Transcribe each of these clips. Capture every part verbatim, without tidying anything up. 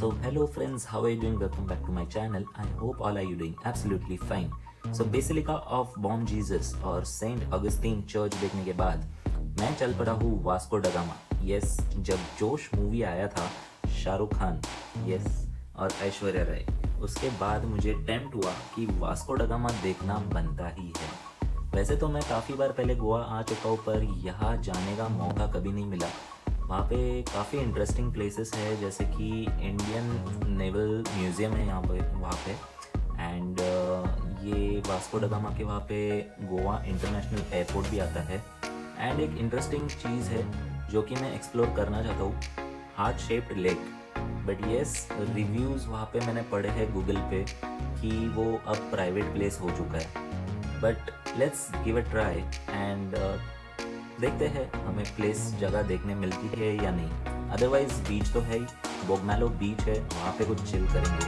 So hello friends, how are you doing? Welcome back to my channel. I hope all are you doing absolutely fine. So Basilica of Bom Jesus और saint Augustine church देखने के बाद मैं चल पड़ा हूँ Vasco da gamma. Yes, जब जोश मूवी आया था शाहरुख खान यस और ऐश्वर्या राय, उसके बाद मुझे टेम्प्ट हुआ कि वास्को ड गामा देखना बनता ही है। वैसे तो मैं काफ़ी बार पहले गोवा आ चुका हूँ, पर यहाँ जाने का मौका कभी नहीं मिला। वहाँ पे काफ़ी इंटरेस्टिंग प्लेसेस है, जैसे कि इंडियन नेवल म्यूज़ियम है यहाँ पे वहाँ पे एंड uh, ये वास्को ड गामा के वहाँ पे गोवा इंटरनेशनल एयरपोर्ट भी आता है। एंड एक इंटरेस्टिंग चीज़ है जो कि मैं एक्सप्लोर करना चाहता हूँ, heart shaped lake. But yes, reviews वहाँ पे मैंने पढ़े हैं गूगल पे कि वो अब प्राइवेट प्लेस हो चुका है। But let's give a try and देखते हैं हमें प्लेस जगह देखने मिलती है या नहीं। अदरवाइज बीच तो है ही, बोगमैलो बीच है, वहाँ पे कुछ चिल करेंगे।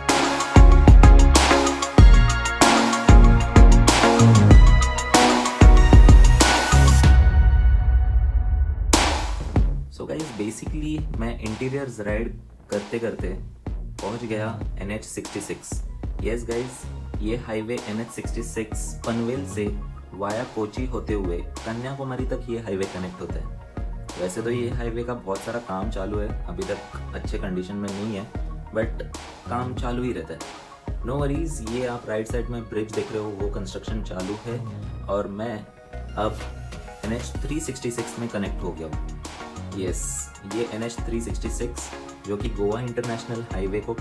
सो गाइस, बेसिकली मैं इंटीरियर्स राइड करते करते पहुँच गया N H sixty six. Yes guys, ये highway N H sixty six Panvel से वाया कोची होते हुए कन्याकुमारी तक ये हाईवे कनेक्ट होता है। वैसे तो ये हाईवे का बहुत सारा काम चालू है, अभी तक अच्छे कंडीशन में नहीं है, बट काम चालू ही रहता है। नो वरीज, ये आप राइट साइड में ब्रिज देख रहे हो, वो कंस्ट्रक्शन चालू है और मैं अब N H three sixty six में कनेक्ट हो गया हूँ। यस, ये N H three sixty six जो कि गोवा इंटरनेशनल हाईवे को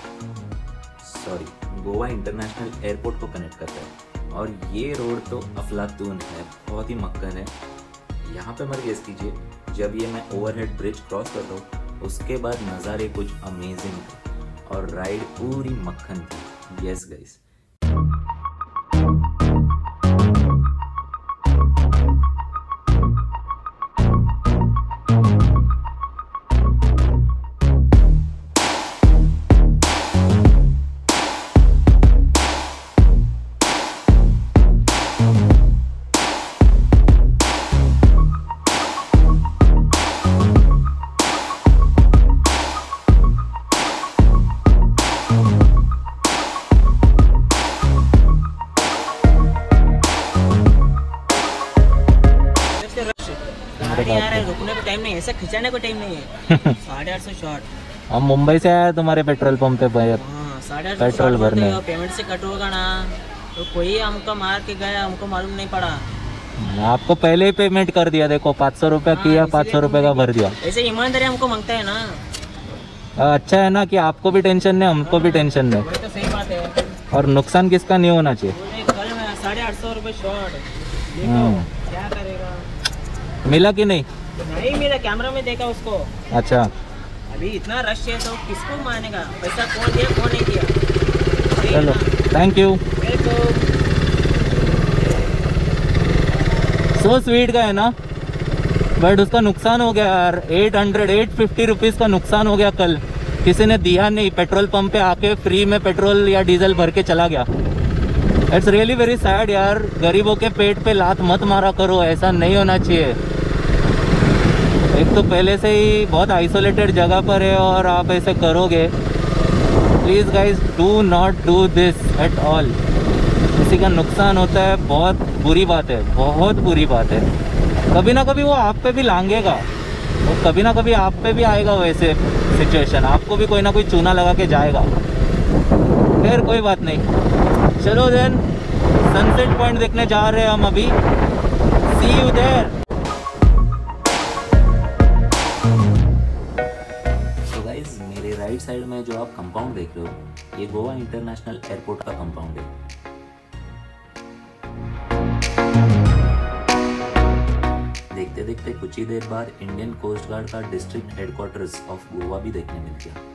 सॉरी गोवा इंटरनेशनल एयरपोर्ट को कनेक्ट करता है। और ये रोड तो अफलातून है, बहुत ही मक्खन है। यहाँ पे मत गेस कीजिए, जब ये मैं ओवरहेड ब्रिज क्रॉस करता हूँ उसके बाद नज़ारे कुछ अमेजिंग थे और राइड पूरी मक्खन थी। यस गाइस, रुकने को टाइम नहीं है, ऐसा खिंचाने को टाइम नहीं है। साढ़े आठ सौ शॉट। हम मुंबई से आया तुम्हारे पेट्रोल पंप पे भैया, साढ़े आठ पेट्रोल भरने। पेमेंट से कट होगा ना, तो कोई हमको मार के गया, हमको मालूम नहीं पड़ा। आपको पहले ही पेमेंट कर दिया, देखो पाँच सौ रुपया किया, पाँच सौ रुपये का भर दिया। ऐसे ईमानदारी हमको मांगता है ना। अच्छा है ना कि आपको भी टेंशन नहीं, हमको भी टेंशन नहीं। तो सही बात है। और नुकसान किसका नहीं होना चाहिए। कल में साढ़े आठ सौ रुपये शॉट, क्या करेगा। मिला कि नहीं? नहीं मिला, कैमरा में देखा उसको। अच्छा, अभी इतना रश है तो किसको मानेगा, पैसा कौन दिया कौन नहीं दिया। चलो थैंक यू। सो स्वीट का है ना, बट उसका नुकसान हो गया यार। Eight hundred eight fifty rupees का नुकसान हो गया कल। किसी ने दिया नहीं, पेट्रोल पंप पे आके फ्री में पेट्रोल या डीजल भर के चला गया। इट्स रियली वेरी सैड यार। गरीबों के पेट पे लात मत मारा करो, ऐसा नहीं होना चाहिए। एक तो पहले से ही बहुत आइसोलेटेड जगह पर है और आप ऐसे करोगे। Please guys, do not do this at all. किसी का नुकसान होता है, बहुत बुरी बात है, बहुत बुरी बात है। कभी ना कभी वो आप पे भी लांगेगा, वो कभी ना कभी आप पे भी आएगा वैसे सिचुएशन, आपको भी कोई ना कोई चूना लगा के जाएगा। खैर कोई बात नहीं, चलो देन सनसेट पॉइंट देखने जा रहे हैं हम अभी। See you there. मेरे राइट साइड में जो आप कंपाउंड देख रहे हो, ये गोवा इंटरनेशनल एयरपोर्ट का कंपाउंड है। देखते देखते कुछ ही देर बाद इंडियन कोस्ट गार्ड का डिस्ट्रिक्ट हेडक्वार्टर्स ऑफ गोवा भी देखने मिल गया।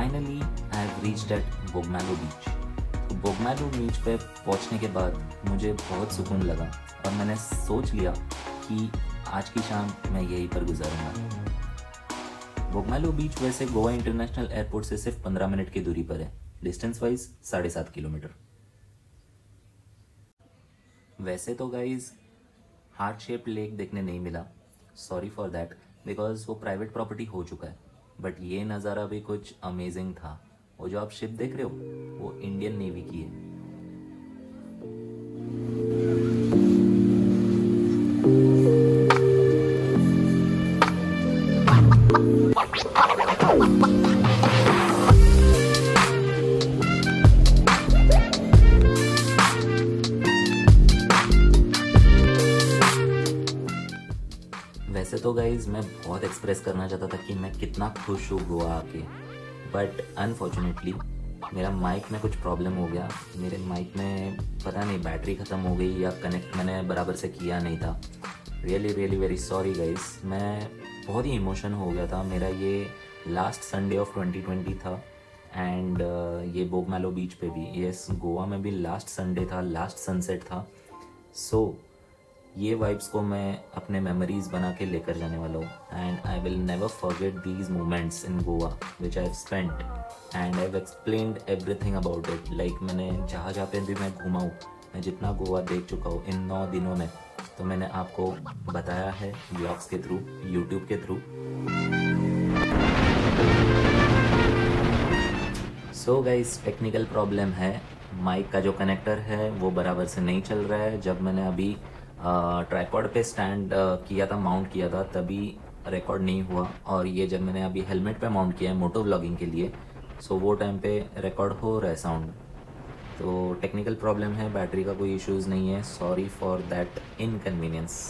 Finally I have reached at Bogmalo beach. तो बोगमैलो बीच पे पहुंचने के बाद मुझे बहुत सुकून लगा और मैंने सोच लिया कि आज की शाम मैं यहीं पर गुजारूंगा। बोगमैलो बीच वैसे गोवा इंटरनेशनल एयरपोर्ट से सिर्फ पंद्रह मिनट की दूरी पर है, डिस्टेंस वाइज साढ़े सात किलोमीटर। वैसे तो गाइज हार्ट शेप लेक देखने नहीं मिला, सॉरी फॉर दैट, बिकॉज वो प्राइवेट प्रॉपर्टी हो चुका है। बट ये नज़ारा भी कुछ अमेजिंग था। वो जो आप शिप देख रहे हो वो इंडियन नेवी की है। वैसे तो गाइज मैं बहुत एक्सप्रेस करना चाहता था कि मैं कितना खुश हूँ गोवा आके, बट अनफॉर्चुनेटली मेरा माइक में कुछ प्रॉब्लम हो गया। मेरे माइक में पता नहीं बैटरी ख़त्म हो गई या कनेक्ट मैंने बराबर से किया नहीं था। Really really very sorry guys. मैं बहुत ही इमोशन हो गया था। मेरा ये last Sunday of twenty twenty था एंड uh, ये बोगमैलो बीच पे भी, यस गोवा में भी लास्ट संडे था, लास्ट सनसेट था। सो so, ये वाइब्स को मैं अपने मेमोरीज बना के लेकर जाने वाला हूँ and I will never forget these moments in Goa which I have spent and I have explained everything about it. Like मैंने जहाँ जहाँ पे भी मैं घूमा हूँ, मैं जितना गोवा देख चुका हूँ इन नौ दिनों में, तो मैंने आपको बताया है ब्लॉग्स के थ्रू, यूट्यूब के through. So guys technical problem है, माइक का जो कनेक्टर है वो बराबर से नहीं चल रहा है। जब मैंने अभी ट्राइपॉड पे स्टैंड uh, किया था, माउंट किया था, तभी रिकॉर्ड नहीं हुआ। और ये जब मैंने अभी हेलमेट पे माउंट किया है मोटो व्लॉगिंग के लिए, सो वो टाइम पे रिकॉर्ड हो रहा है साउंड। तो टेक्निकल प्रॉब्लम है, बैटरी का कोई इश्यूज़ नहीं है। Sorry for that inconvenience.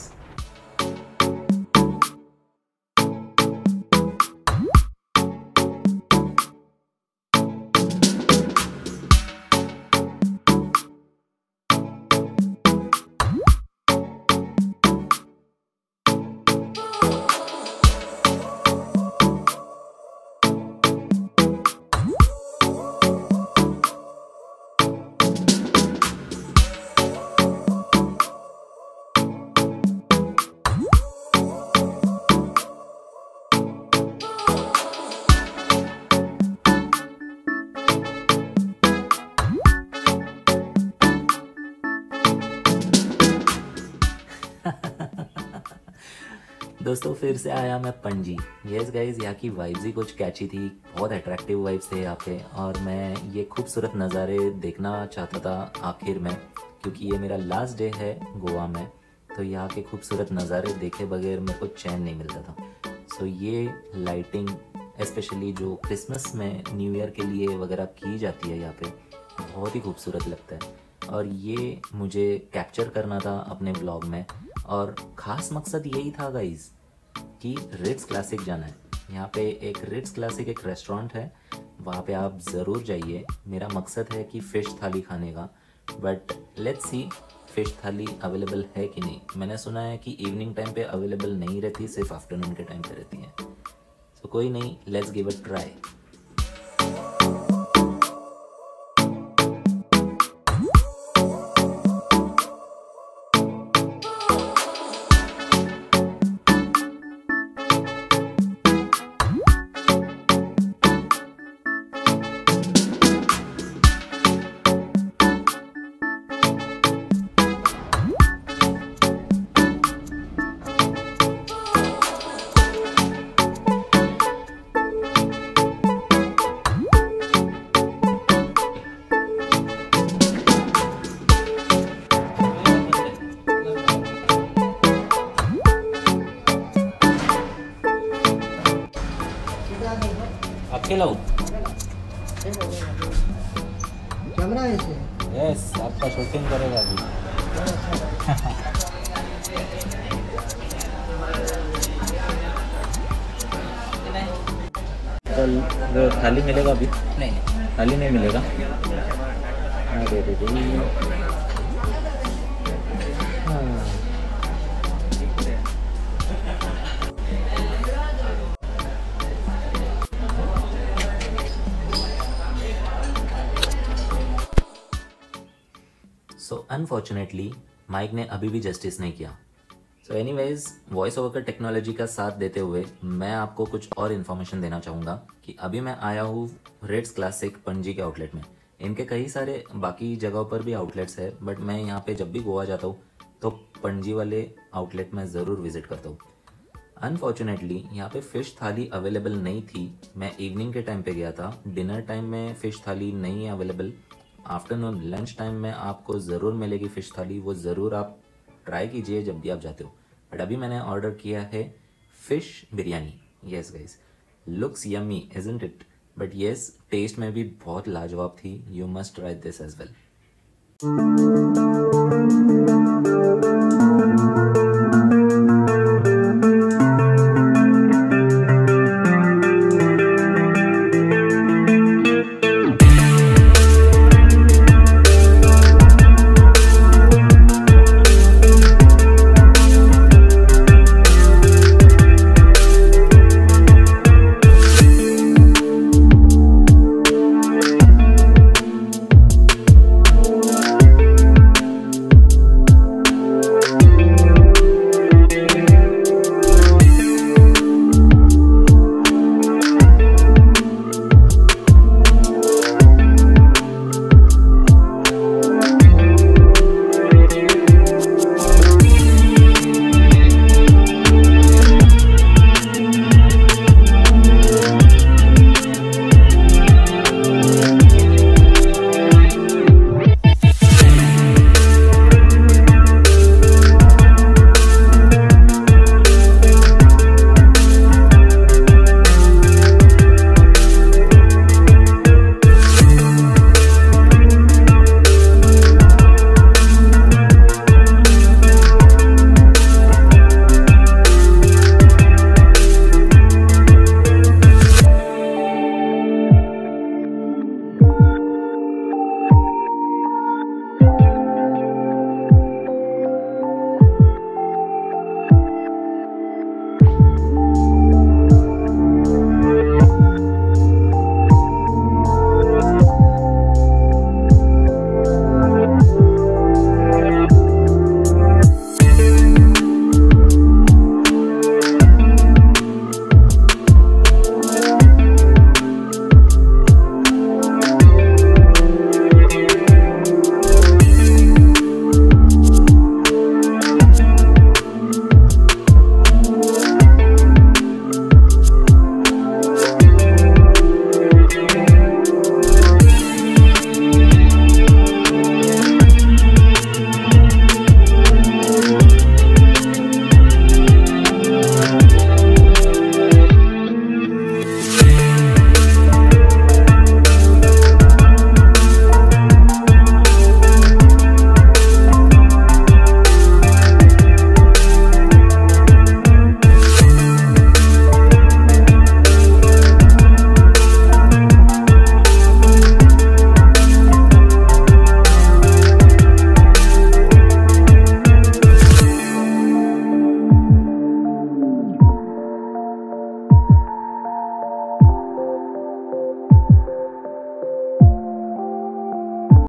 दोस्तों फिर से आया मैं पणजी। यस गाइज, यहाँ की वाइब्स ही कुछ कैची थी, बहुत अट्रैक्टिव वाइब्स थे यहाँ पे, और मैं ये खूबसूरत नज़ारे देखना चाहता था आखिर में, क्योंकि ये मेरा लास्ट डे है गोवा में। तो यहाँ के खूबसूरत नज़ारे देखे बगैर मेरे को चैन नहीं मिलता था। सो ये लाइटिंग स्पेशली जो क्रिसमस में, न्यू ईयर के लिए वगैरह की जाती है यहाँ पे, बहुत ही खूबसूरत लगता है। और ये मुझे कैप्चर करना था अपने ब्लॉग में, और ख़ास मकसद यही था गाइज कि रिट्स क्लासिक जाना है। यहाँ पे एक रिट्स क्लासिक एक रेस्टोरेंट है, वहाँ पे आप ज़रूर जाइए। मेरा मकसद है कि फ़िश थाली खाने का, but let's see fish thali available है कि नहीं। मैंने सुना है कि इवनिंग टाइम पे अवेलेबल नहीं रहती, सिर्फ आफ्टरनून के टाइम पे रहती है। तो कोई नहीं, लेट्स गिव इट ट्राई। आपके लाओ कैमरा है इसे। यस, आपका शूटिंग करेगा अभी। कल थाली मिलेगा अभी? नहीं, थाली नहीं मिलेगा। अरे रे रे। अनफॉर्चुनेटली माइक ने अभी भी जस्टिस नहीं किया। सो एनीवेज, वॉइस ओवर का टेक्नोलॉजी का साथ देते हुए मैं आपको कुछ और इन्फॉर्मेशन देना चाहूँगा कि अभी मैं आया हूँ रिट्ज क्लासिक पणजी के आउटलेट में। इनके कई सारे बाकी जगहों पर भी आउटलेट्स है, बट मैं यहाँ पे जब भी गोवा जाता हूँ तो पणजी वाले आउटलेट में ज़रूर विजिट करता हूँ। अनफॉर्चुनेटली यहाँ पे फ़िश थाली अवेलेबल नहीं थी। मैं इवनिंग के टाइम पे गया था, डिनर टाइम में फ़िश थाली नहीं है अवेलेबल। आफ्टरनून लंच टाइम में आपको ज़रूर मिलेगी फ़िश थाली, वो ज़रूर आप ट्राई कीजिए जब भी आप जाते हो। बट अभी मैंने ऑर्डर किया है fish biryani. Yes guys, looks yummy isn't it, but yes taste में भी बहुत लाजवाब थी। You must try this as well.